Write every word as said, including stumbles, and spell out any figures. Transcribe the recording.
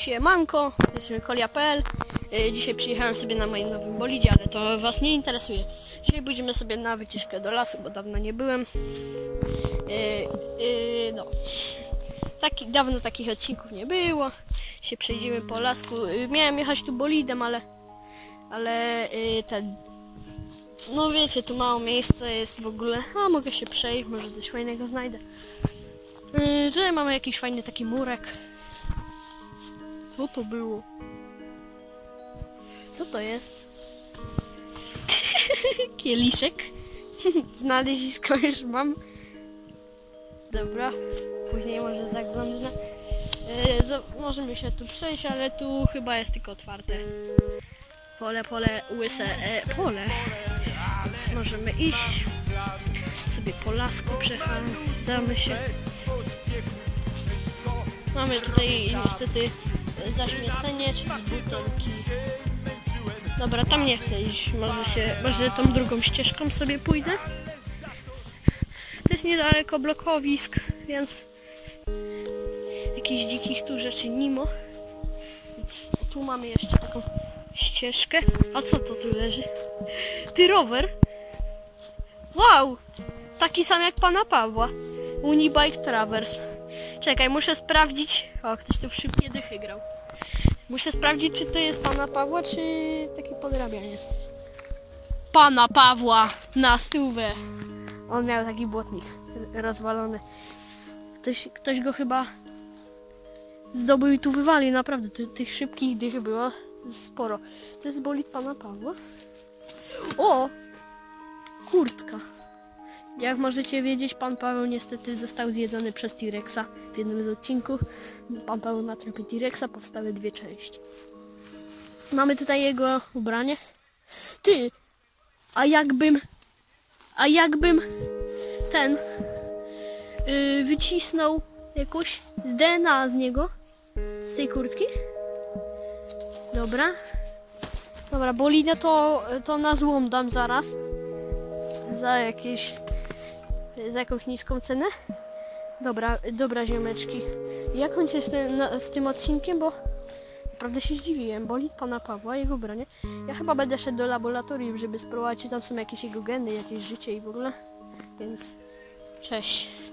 Siemanko, z tej strony Kolia kropka pe el. Dzisiaj przyjechałem sobie na moim nowym bolidzie, ale to was nie interesuje. Dzisiaj pójdziemy sobie na wycieczkę do lasu, bo dawno nie byłem. Yy, yy, no. Taki, dawno takich odcinków nie było. Się przejdziemy po lasku. Yy, miałem jechać tu bolidem, ale... Ale yy, ten... No wiecie, tu mało miejsca jest w ogóle. A mogę się przejść, może coś fajnego znajdę. Yy, tutaj mamy jakiś fajny taki murek. Co to było? Co to jest? Kieliszek. Znalezisko już mam. Dobra. Później może zaglądnę. Yy, możemy się tu przejść, ale tu chyba jest tylko otwarte. Pole, pole, łyse, e, pole. Więc możemy iść. Sobie po lasku przechadzamy się. Mamy tutaj niestety zaśmiecenie, czyli butelki. Dobra, tam nie chcę iść. Może się, może tą drugą ścieżką sobie pójdę. To jest niedaleko blokowisk, więc jakichś dzikich tu rzeczy nimo. Więc tu mamy jeszcze taką ścieżkę. A co to tu leży? Ty, rower? Wow! Taki sam jak pana Pawła. Unibike Traverse. Czekaj, muszę sprawdzić... O, ktoś tu szybkie dychy grał. Muszę sprawdzić, czy to jest pana Pawła, czy taki podrabianiec. Pana Pawła na stówę. On miał taki błotnik rozwalony. Ktoś, ktoś go chyba zdobył i tu wywalił. Naprawdę, ty, tych szybkich dych było sporo. To jest bolid pana Pawła. O! Kurtka. Jak możecie wiedzieć, pan Paweł niestety został zjedzony przez T-Rexa w jednym z odcinków. Pan Paweł na trupie T-Rexa powstały dwie części. Mamy tutaj jego ubranie. Ty! A jakbym... A jakbym... Ten... Yy, wycisnął jakąś D N A z niego? Z tej kurtki? Dobra. Dobra, bolidę to, to na złom dam zaraz. Za jakieś... za jakąś niską cenę. Dobra, dobra ziomeczki. Ja kończę z tym, z tym odcinkiem, bo naprawdę się zdziwiłem. Bolid pana Pawła, jego ubranie. Ja chyba będę szedł do laboratorium, żeby spróbować, czy tam są jakieś jego geny, jakieś życie i w ogóle. Więc cześć.